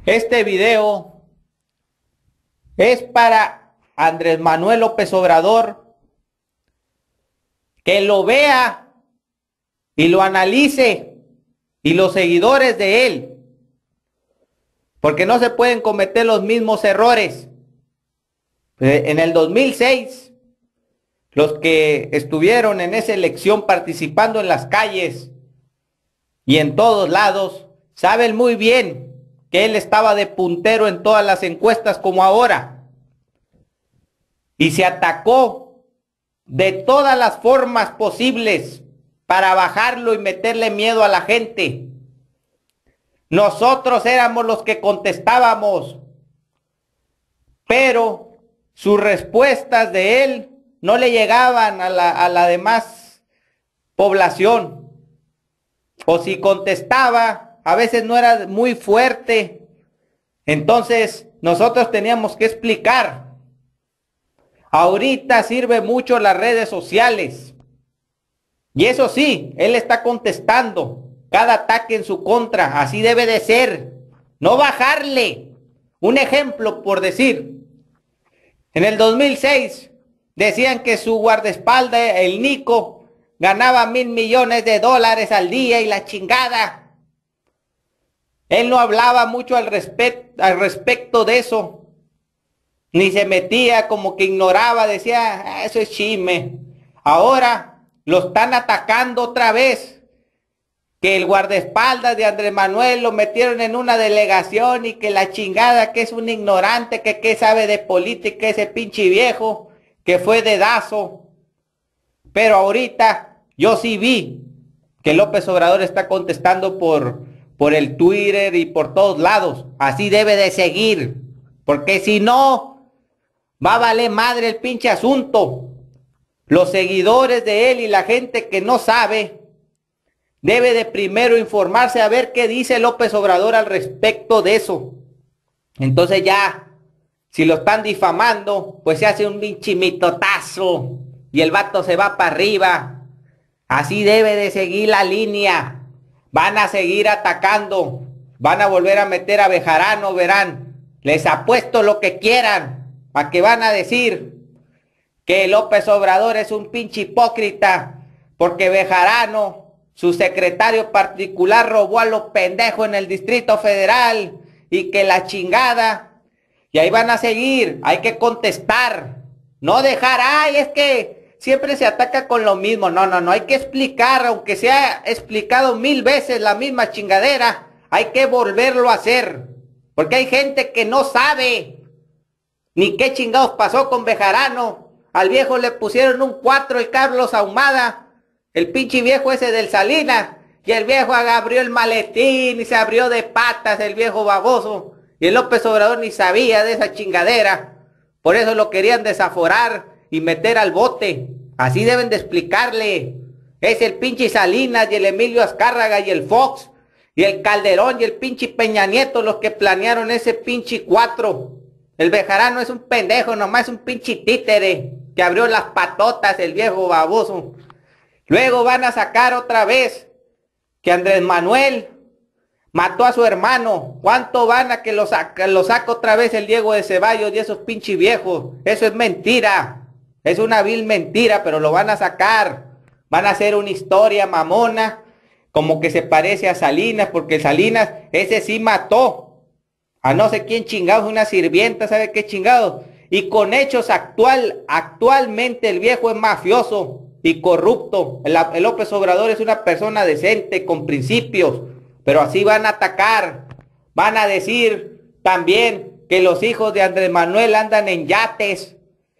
Este video es para Andrés Manuel López Obrador, que lo vea y lo analice, y los seguidores de él, porque no se pueden cometer los mismos errores. En el 2006, los que estuvieron en esa elección participando en las calles y en todos lados, saben muy bien que él estaba de puntero en todas las encuestas como ahora. Y se atacó de todas las formas posibles para bajarlo y meterle miedo a la gente. Nosotros éramos los que contestábamos, pero sus respuestas de él no le llegaban a la demás población. O si contestaba, a veces no era muy fuerte. Entonces nosotros teníamos que explicar. Ahorita sirve mucho las redes sociales. Y eso sí, él está contestando cada ataque en su contra. Así debe de ser. No bajarle. Un ejemplo por decir. En el 2006 decían que su guardaespaldas, el Nico, ganaba $1,000 millones al día y la chingada. Él no hablaba mucho al respecto de eso. Ni se metía, como que ignoraba, decía, eso es chisme. Ahora lo están atacando otra vez. Que el guardaespaldas de Andrés Manuel lo metieron en una delegación y que la chingada, que es un ignorante, que sabe de política ese pinche viejo, que fue dedazo. Pero ahorita yo sí vi que López Obrador está contestando por el Twitter y por todos lados. Así debe de seguir, porque si no, va a valer madre el pinche asunto. Los seguidores de él y la gente que no sabe, debe de primero informarse a ver qué dice López Obrador al respecto de eso. Entonces ya, si lo están difamando, pues se hace un pinche mitotazo y el vato se va para arriba. Así debe de seguir la línea. Van a seguir atacando. Van a volver a meter a Bejarano, verán. Les apuesto lo que quieran. ¿A que van a decir? Que López Obrador es un pinche hipócrita. Porque Bejarano, su secretario particular, robó a los pendejos en el Distrito Federal. Y que la chingada. Y ahí van a seguir. Hay que contestar. No dejar, ay, es que siempre se ataca con lo mismo. No, hay que explicar, aunque sea explicado 1000 veces la misma chingadera, hay que volverlo a hacer. Porque hay gente que no sabe ni qué chingados pasó con Bejarano. Al viejo le pusieron un 4 el Carlos Ahumada, el pinche viejo ese del Salinas, y el viejo abrió el maletín y se abrió de patas el viejo baboso. Y el López Obrador ni sabía de esa chingadera. Por eso lo querían desaforar y meter al bote. Así deben de explicarle. Es el pinche Salinas y el Emilio Azcárraga y el Fox y el Calderón y el pinche Peña Nieto los que planearon ese pinche 4. El Bejarano es un pendejo, nomás es un pinche títere que abrió las patotas el viejo baboso. Luego van a sacar otra vez que Andrés Manuel mató a su hermano. ¿Cuánto van a que lo saca otra vez el Diego de Ceballos y esos pinches viejos? Eso es mentira. Es una vil mentira, pero lo van a sacar. Van a hacer una historia mamona, como que se parece a Salinas, porque Salinas, ese sí mató a no sé quién chingados, una sirvienta, ¿sabe qué chingados? Y con hechos actualmente el viejo es mafioso y corrupto. El López Obrador es una persona decente, con principios. Pero así van a atacar, van a decir también que los hijos de Andrés Manuel andan en yates,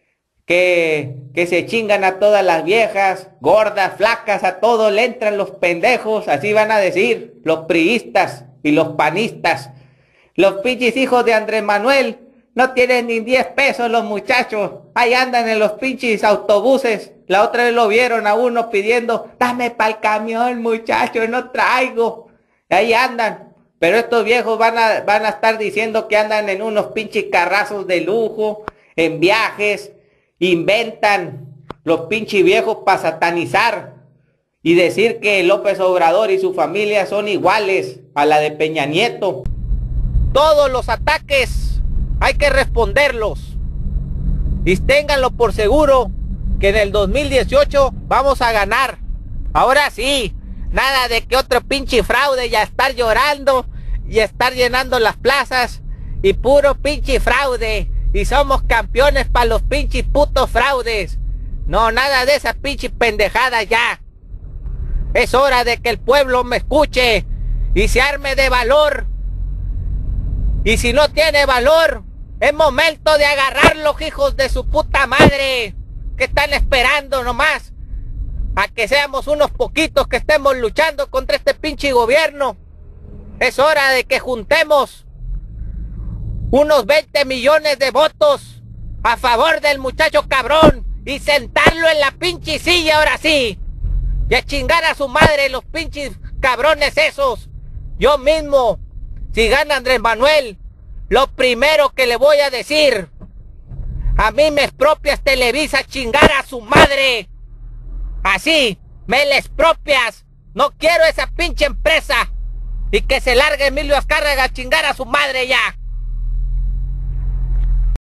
que se chingan a todas las viejas, gordas, flacas, a todos le entran los pendejos, así van a decir los priistas y los panistas. Los pinches hijos de Andrés Manuel no tienen ni 10 pesos los muchachos, ahí andan en los pinches autobuses. La otra vez lo vieron a uno pidiendo, dame pa'l camión muchacho, no traigo. Ahí andan, pero estos viejos van a estar diciendo que andan en unos pinches carrazos de lujo, en viajes, inventan los pinches viejos para satanizar y decir que López Obrador y su familia son iguales a la de Peña Nieto. todos los ataques hay que responderlos. Y ténganlo por seguro que en el 2018 vamos a ganar. Ahora sí, nada de que otro pinche fraude, ya estar llorando y estar llenando las plazas y puro pinche fraude. Y somos campeones para los pinches putos fraudes. No, nada de esas pinches pendejadas ya. Es hora de que el pueblo me escuche y se arme de valor. Y si no tiene valor, es momento de agarrarlos, hijos de su puta madre. ¿Qué están esperando nomás? A que seamos unos poquitos que estemos luchando contra este pinche gobierno. Es hora de que juntemos unos 20 millones de votos a favor del muchacho cabrón y sentarlo en la pinche silla ahora sí. Y a chingar a su madre los pinches cabrones esos. Yo mismo, si gana Andrés Manuel, lo primero que le voy a decir: a mí me expropias Televisa, chingar a su madre. Así, me la expropias. No quiero esa pinche empresa. Y que se largue Emilio Azcárraga a chingar a su madre ya.